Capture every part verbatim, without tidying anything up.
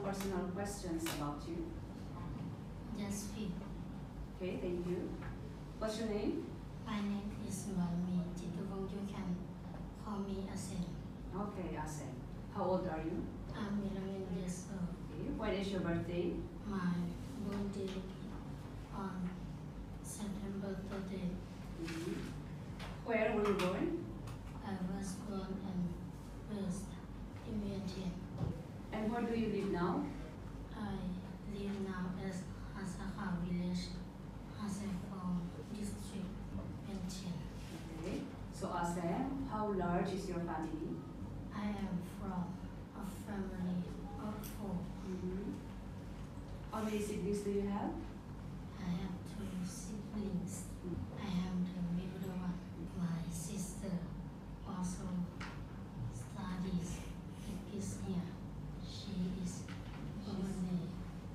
personal questions about you. Just few. Okay, thank you. What's your name? My name is Malmi Chituvong. You can call me Asem. Okay, Asem. How old are you? I'm eleven years old. Okay. When is your birthday? My birthday on September thirtieth. Mm-hmm. Where were you born? I was born and raised in Vietnam. And where do you live now? I live now as Hasaka village, Hasefong district, Vietnam. Okay. So Asem, how large is your family? I am from a family of four. Mm-hmm. How many siblings do you have? I have two siblings. I am the middle one. My sister also studies in this year. She is only.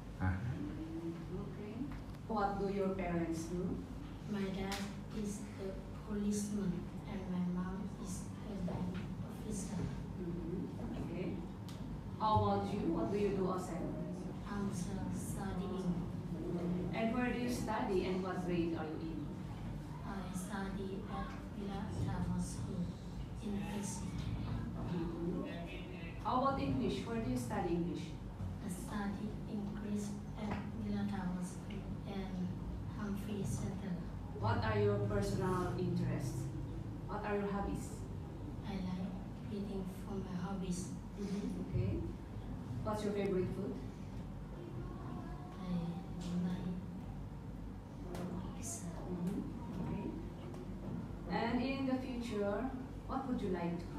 Okay. What do your parents do? My dad is a policeman and my mom is a bank officer. Mm-hmm. Okay. How about you? What do you do, Asem? I'm still studying. And where do you study and what grade are you in? I study at Villa Travel School in Pesci. Mm-hmm. How about English? Where do you study English? I study English at Villa Travel School and Humphrey Center. What are your personal interests? What are your hobbies? I like reading for my hobbies. Mm-hmm. Okay. What's your favorite food? I like pizza. Mm-hmm. Okay. And in the future, what would you like to